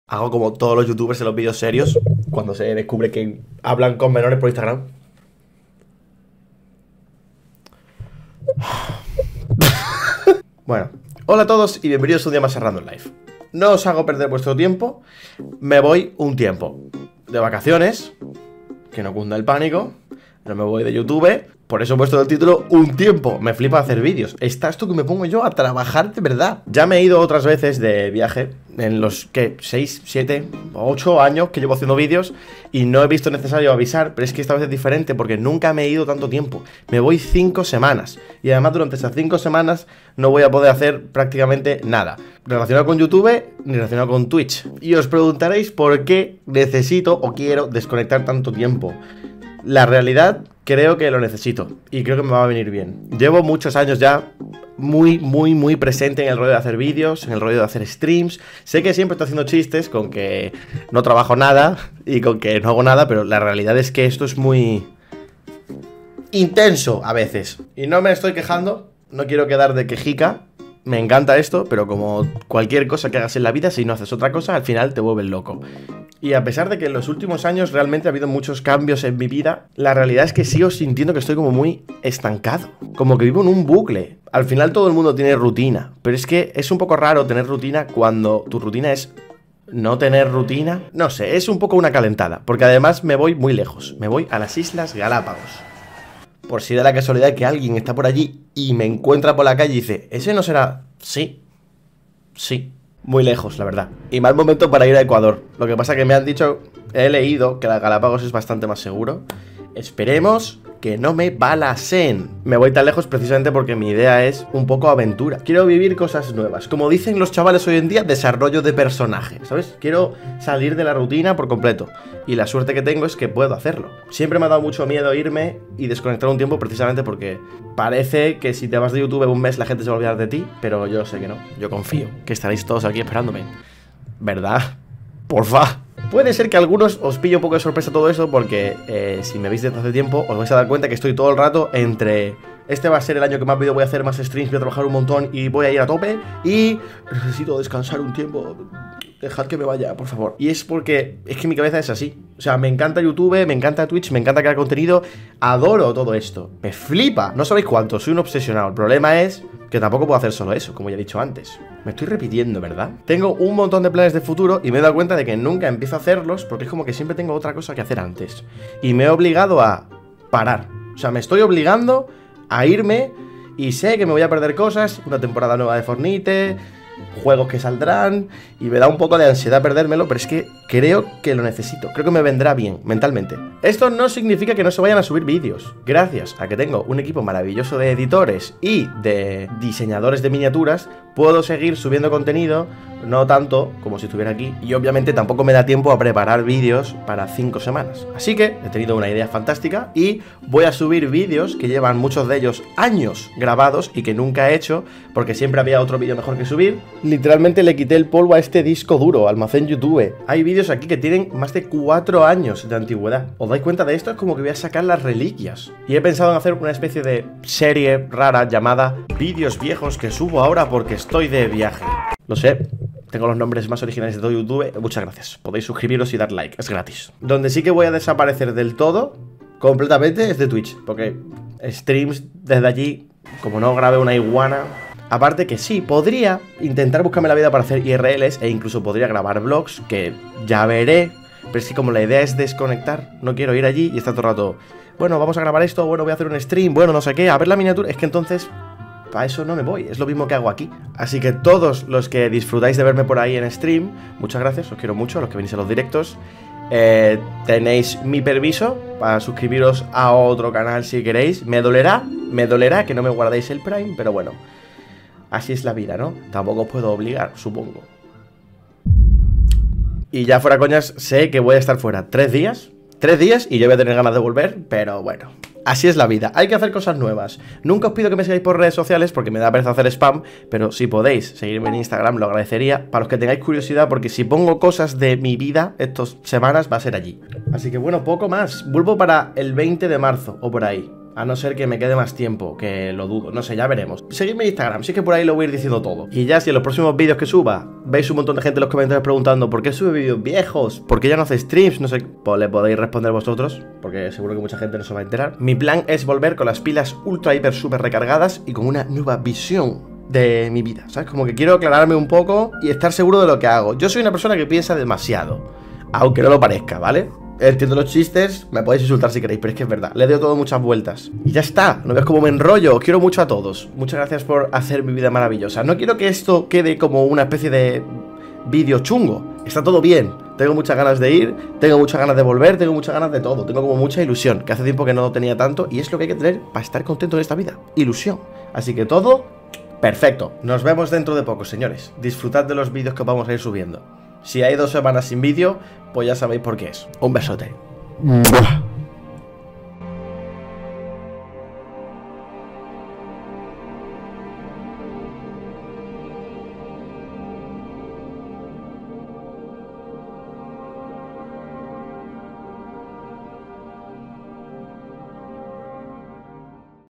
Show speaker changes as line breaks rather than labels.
Hago como todos los youtubers en los vídeos serios cuando se descubre que hablan con menores por Instagram. Bueno, hola a todos y bienvenidos un día más a Random Life. No os hago perder vuestro tiempo. Me voy un tiempo de vacaciones. Que no cunda el pánico. No me voy de YouTube. Por eso he puesto el título un tiempo. Me flipa hacer vídeos. Está esto que me pongo yo a trabajar de verdad. Ya me he ido otras veces de viaje en los que 6, 7, 8 años que llevo haciendo vídeos y no he visto necesario avisar, pero es que esta vez es diferente porque nunca me he ido tanto tiempo. Me voy 5 semanas y además durante esas 5 semanas no voy a poder hacer prácticamente nada relacionado con YouTube ni relacionado con Twitch. Y os preguntaréis por qué necesito o quiero desconectar tanto tiempo. La realidad, creo que lo necesito y creo que me va a venir bien. Llevo muchos años ya muy presente en el rollo de hacer vídeos, en el rollo de hacer streams. Sé que siempre estoy haciendo chistes con que no trabajo nada y con que no hago nada, pero la realidad es que esto es muy intenso a veces. Y no me estoy quejando, no quiero quedar de quejica. Me encanta esto, pero como cualquier cosa que hagas en la vida, si no haces otra cosa, al final te vuelves loco. Y a pesar de que en los últimos años realmente ha habido muchos cambios en mi vida, la realidad es que sigo sintiendo que estoy como muy estancado. Como que vivo en un bucle. Al final todo el mundo tiene rutina, pero es que es un poco raro tener rutina cuando tu rutina es no tener rutina. No sé, es un poco una calentada, porque además me voy muy lejos. Me voy a las Islas Galápagos. Por si da la casualidad que alguien está por allí y me encuentra por la calle y dice, ¿ese no será? Sí. Sí. Muy lejos, la verdad. Y mal momento para ir a Ecuador. Lo que pasa que me han dicho, he leído que las Galápagos es bastante más seguro. Esperemos que no me balasen. Me voy tan lejos precisamente porque mi idea es un poco aventura. Quiero vivir cosas nuevas. Como dicen los chavales hoy en día, desarrollo de personaje, ¿sabes? Quiero salir de la rutina por completo. Y la suerte que tengo es que puedo hacerlo. Siempre me ha dado mucho miedo irme y desconectar un tiempo precisamente porque parece que si te vas de YouTube un mes la gente se va a olvidar de ti, pero yo sé que no. Yo confío que estaréis todos aquí esperándome. ¿Verdad? Porfa. Puede ser que a algunos os pille un poco de sorpresa todo esto porque si me veis desde hace tiempo os vais a dar cuenta que estoy todo el rato entre este va a ser el año que más vídeo voy a hacer, más streams, voy a trabajar un montón y voy a ir a tope y necesito descansar un tiempo. Dejad que me vaya, por favor. Y es porque es que mi cabeza es así. O sea, me encanta YouTube, me encanta Twitch, me encanta crear contenido. Adoro todo esto. Me flipa. No sabéis cuánto, soy un obsesionado. El problema es que tampoco puedo hacer solo eso, como ya he dicho antes. Me estoy repitiendo, ¿verdad? Tengo un montón de planes de futuro y me he dado cuenta de que nunca empiezo a hacerlos porque es como que siempre tengo otra cosa que hacer antes. Y me he obligado a parar. O sea, me estoy obligando a irme y sé que me voy a perder cosas. Una temporada nueva de Fortnite, juegos que saldrán y me da un poco de ansiedad perdérmelo, pero es que creo que lo necesito, creo que me vendrá bien mentalmente. Esto no significa que no se vayan a subir vídeos. Gracias a que tengo un equipo maravilloso de editores y de diseñadores de miniaturas, puedo seguir subiendo contenido, no tanto como si estuviera aquí, y obviamente tampoco me da tiempo a preparar vídeos para 5 semanas. Así que he tenido una idea fantástica y voy a subir vídeos que llevan muchos de ellos años grabados y que nunca he hecho porque siempre había otro vídeo mejor que subir. Literalmente le quité el polvo a este disco duro, almacén YouTube. Hay vídeos aquí que tienen más de 4 años de antigüedad. ¿Os dais cuenta de esto? Es como que voy a sacar las reliquias. Y he pensado en hacer una especie de serie rara llamada Vídeos viejos que subo ahora porque estoy de viaje. Lo sé, tengo los nombres más originales de todo YouTube. Muchas gracias. Podéis suscribiros y dar like, es gratis. Donde sí que voy a desaparecer del todo, completamente, es de Twitch. Porque streams desde allí, como no grabé una iguana. Aparte que sí, podría intentar buscarme la vida para hacer IRLs e incluso podría grabar vlogs, que ya veré. Pero es que como la idea es desconectar, no quiero ir allí y estar todo el rato, bueno, vamos a grabar esto, bueno, voy a hacer un stream, bueno, no sé qué, a ver la miniatura. Es que entonces para eso no me voy, es lo mismo que hago aquí. Así que todos los que disfrutáis de verme por ahí en stream, muchas gracias, os quiero mucho, a los que venís a los directos. Tenéis mi permiso para suscribiros a otro canal si queréis. Me dolerá que no me guardéis el Prime, pero bueno, así es la vida, ¿no? Tampoco os puedo obligar, supongo. Y ya fuera coñas, sé que voy a estar fuera 3 días. 3 días y yo voy a tener ganas de volver, pero bueno, así es la vida, hay que hacer cosas nuevas. Nunca os pido que me sigáis por redes sociales porque me da pereza hacer spam, pero si podéis seguirme en Instagram lo agradecería. Para los que tengáis curiosidad, porque si pongo cosas de mi vida estas semanas va a ser allí. Así que bueno, poco más, vuelvo para el 20 de marzo o por ahí. A no ser que me quede más tiempo, que lo dudo, no sé, ya veremos. Seguidme en Instagram, sí que por ahí lo voy a ir diciendo todo. Y ya si en los próximos vídeos que suba veis un montón de gente en los comentarios preguntando ¿por qué sube vídeos viejos? ¿Por qué ya no hace streams? No sé, pues le podéis responder vosotros, porque seguro que mucha gente no se va a enterar. Mi plan es volver con las pilas ultra hiper super recargadas y con una nueva visión de mi vida, ¿sabes? Como que quiero aclararme un poco y estar seguro de lo que hago. Yo soy una persona que piensa demasiado, aunque no lo parezca, ¿vale? Entiendo los chistes, me podéis insultar si queréis, pero es que es verdad, le doy todo muchas vueltas. Y ya está, no ves cómo me enrollo, os quiero mucho a todos. Muchas gracias por hacer mi vida maravillosa. No quiero que esto quede como una especie de vídeo chungo. Está todo bien, tengo muchas ganas de ir, tengo muchas ganas de volver, tengo muchas ganas de todo. Tengo como mucha ilusión, que hace tiempo que no lo tenía tanto, y es lo que hay que tener para estar contento en esta vida, ilusión. Así que todo perfecto. Nos vemos dentro de poco, señores. Disfrutad de los vídeos que vamos a ir subiendo. Si hay 2 semanas sin vídeo, pues ya sabéis por qué es. Un besote.